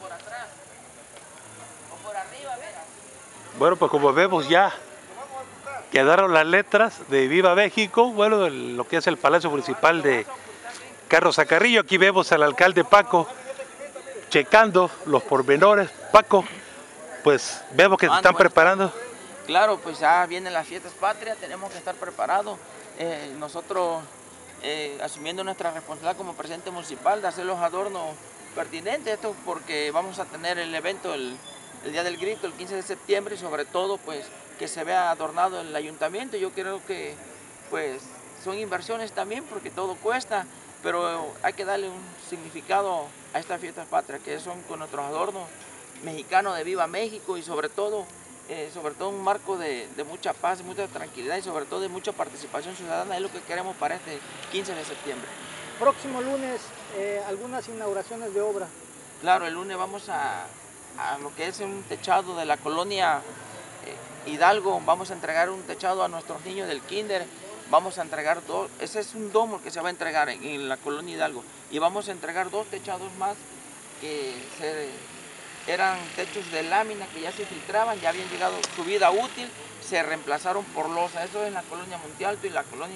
por atrás. O por arriba, mira. Bueno, pues como vemos ya quedaron las letras de Viva México, bueno, lo que es el Palacio Municipal de Carlos Acarrillo. Aquí vemos al alcalde Paco checando los pormenores. Paco, pues vemos que se están preparando. Claro, pues ya vienen las fiestas patrias, tenemos que estar preparados. Nosotros asumiendo nuestra responsabilidad como presidente municipal de hacer los adornos pertinentes, esto porque vamos a tener el evento el Día del Grito, el 15 de septiembre, y sobre todo pues que se vea adornado el ayuntamiento. Yo creo que pues son inversiones también porque todo cuesta, pero hay que darle un significado a estas fiestas patrias, que son con nuestros adornos mexicanos de Viva México y sobre todo un marco de mucha paz, mucha tranquilidad y sobre todo de mucha participación ciudadana. Es lo que queremos para este 15 de septiembre. Próximo lunes, algunas inauguraciones de obra. Claro, el lunes vamos a lo que es un techado de la colonia Hidalgo. Vamos a entregar un techado a nuestros niños del kinder. Vamos a entregar dos, ese es un domo que se va a entregar en la colonia Hidalgo. Y vamos a entregar dos techados más que eran techos de lámina que ya se filtraban, ya habían llegado su vida útil, se reemplazaron por losa. Eso es en la colonia Monte Alto y la colonia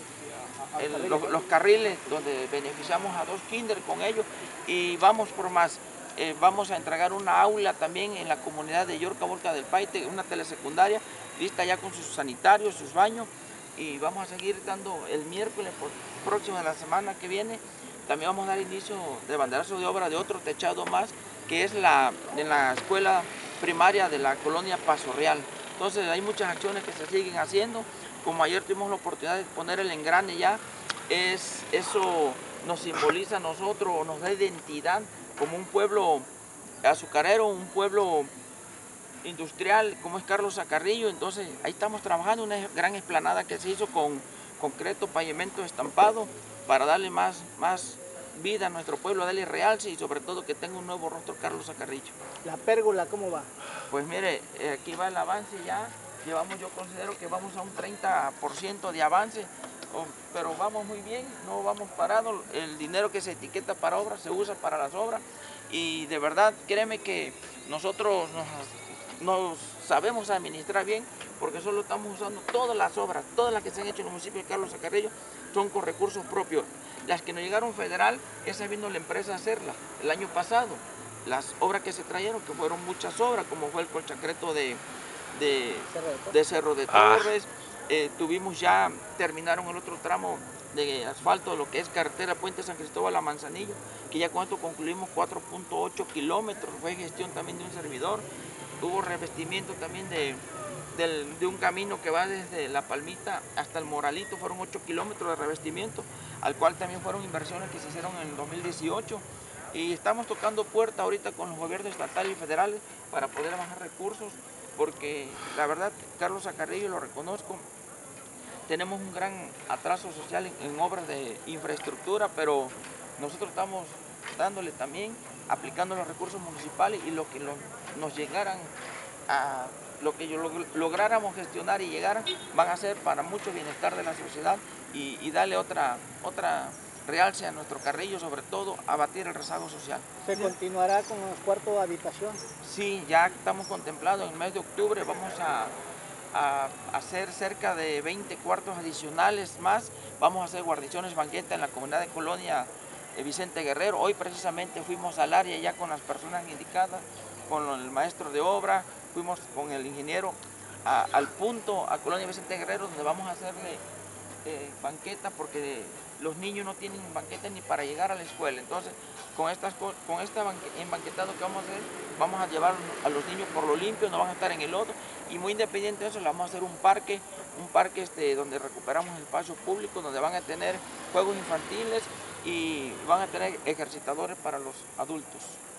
los carriles, donde beneficiamos a dos kinder con ellos, y vamos por más. Vamos a entregar una aula también en la comunidad de Yorca Volca del Paite, una telesecundaria, lista ya con sus sanitarios, sus baños, y vamos a seguir dando el miércoles próximo de la semana que viene. También vamos a dar inicio de banderazo de obra de otro techado más, que es en la escuela primaria de la colonia Paso Real. Entonces hay muchas acciones que se siguen haciendo. Como ayer tuvimos la oportunidad de poner el engrane ya, eso nos simboliza a nosotros, nos da identidad como un pueblo azucarero, un pueblo industrial como es Carlos Acarrillo. Entonces ahí estamos trabajando una gran explanada que se hizo con concreto, pavimento estampado, para darle más vida a nuestro pueblo, darle realce y sobre todo que tenga un nuevo rostro Carlos Acarrillo. ¿La pérgola cómo va? Pues mire, aquí va el avance ya, yo considero que vamos a un 30% de avance, pero vamos muy bien, no vamos parados. El dinero que se etiqueta para obras se usa para las obras y de verdad créeme que nosotros nos sabemos administrar bien, porque solo estamos usando todas las obras, todas las que se han hecho en el municipio de Carlos Acarrillo son con recursos propios. Las que nos llegaron federal, esa vino la empresa a hacerlas el año pasado. Las obras que se trajeron, que fueron muchas obras, como fue el colchacreto de Cerro de Torres, tuvimos ya, terminaron el otro tramo de asfalto, lo que es carretera Puente San Cristóbal a Manzanillo, que ya con esto concluimos 4.8 kilómetros, fue gestión también de un servidor. Hubo revestimiento también de un camino que va desde La Palmita hasta el Moralito, fueron 8 kilómetros de revestimiento, al cual también fueron inversiones que se hicieron en el 2018. Y estamos tocando puerta ahorita con los gobiernos estatales y federales para poder bajar recursos, porque la verdad, Carlos Acarrillo, lo reconozco, tenemos un gran atraso social en obras de infraestructura, pero nosotros estamos dándole también, aplicando los recursos municipales y lo que nos llegaran a lo que lográramos gestionar y llegaran, van a ser para mucho bienestar de la sociedad y darle otra realce a nuestro Carrillo, sobre todo abatir el rezago social. ¿Se continuará con los cuartos de habitación? Sí, ya estamos contemplados en el mes de octubre, vamos a hacer cerca de 20 cuartos adicionales más. Vamos a hacer guarniciones banqueta en la comunidad de Colonia Vicente Guerrero. Hoy precisamente fuimos al área ya con las personas indicadas, con el maestro de obra, fuimos con el ingeniero al punto, a Colonia Vicente Guerrero, donde vamos a hacerle banqueta, porque los niños no tienen banqueta ni para llegar a la escuela. Entonces, con este embanquetado que vamos a hacer, vamos a llevar a los niños por lo limpio, no van a estar en el lodo, y muy independiente de eso, le vamos a hacer un parque donde recuperamos el espacio público, donde van a tener juegos infantiles y van a tener ejercitadores para los adultos.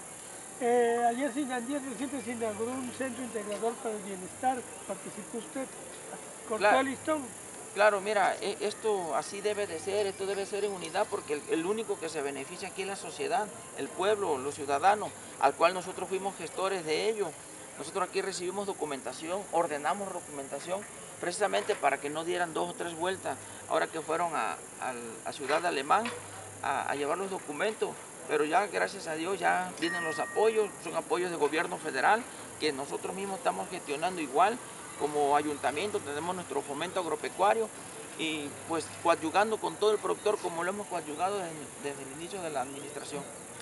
Ayer reciente se inauguró un centro integrador para el bienestar. ¿Participó usted? ¿Cortó el listón? Claro, mira, esto así debe de ser, esto debe ser en unidad, porque el único que se beneficia aquí es la sociedad, el pueblo, los ciudadanos, al cual nosotros fuimos gestores de ello. Nosotros aquí recibimos documentación, ordenamos documentación, precisamente para que no dieran 2 o 3 vueltas, ahora que fueron a Ciudad de Alemán a llevar los documentos. pero ya gracias a Dios ya vienen los apoyos, son apoyos de gobierno federal que nosotros mismos estamos gestionando igual. Como ayuntamiento tenemos nuestro fomento agropecuario y pues coadyugando con todo el productor como lo hemos coadyugado desde el inicio de la administración.